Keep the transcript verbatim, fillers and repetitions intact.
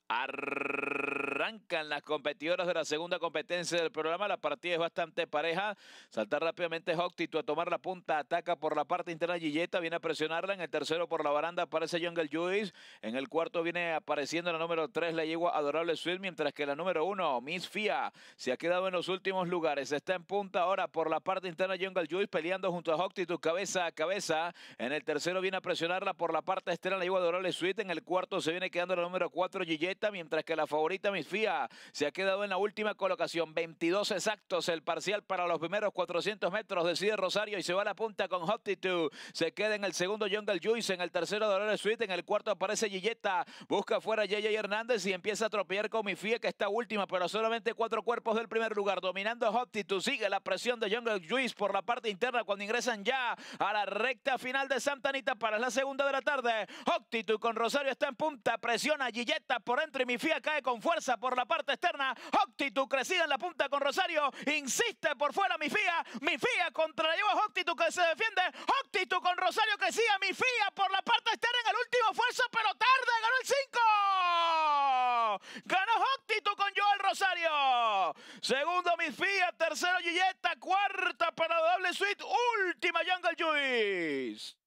Arrancan las competidoras de la segunda competencia del programa. La partida es bastante pareja. Salta rápidamente Hoctito a tomar la punta. Ataca por la parte interna Gilletta. Viene a presionarla. En el tercero por la baranda aparece Jungle Juice. En el cuarto viene apareciendo la número tres, la yegua Adorable Sweet. Mientras que la número uno, Miss Fia, se ha quedado en los últimos lugares. Está en punta ahora por la parte interna Jungle Juice, peleando junto a Hoctito cabeza a cabeza. En el tercero viene a presionarla por la parte externa la yegua Adorable Sweet. En el cuarto se viene quedando la número cuatro, Gilletta. Mientras que la favorita Miss Fia se ha quedado en la última colocación. veintidós exactos el parcial para los primeros cuatrocientos metros. Decide Rosario y se va a la punta con Hoctito. Se queda en el segundo Jungle Juice. En el tercero Dolores Sweet. En el cuarto aparece Gilletta. Busca fuera J J Hernández y empieza a atropellar con Miss Fia, que está última, pero solamente cuatro cuerpos del primer lugar. Dominando a Hoctito. Sigue la presión de Jungle Juice por la parte interna cuando ingresan ya a la recta final de Santa Anita para la segunda de la tarde. Hoctito con Rosario está en punta. Presiona a Gilletta por entre. Miss Fia cae con fuerza por la parte externa. Hoctito crecida en la punta con Rosario. Insiste por fuera Miss Fia. Miss Fia contra la lleva Hoctito que se defiende. Hoctito con Rosario que sigue a Miss Fia por la parte externa en el último esfuerzo, pero tarde. Ganó el cinco. Ganó Hoctito con Joel Rosario. Segundo Miss Fia. Tercero Gilletta. Cuarta para Doble Suite. Última Jungle Juice.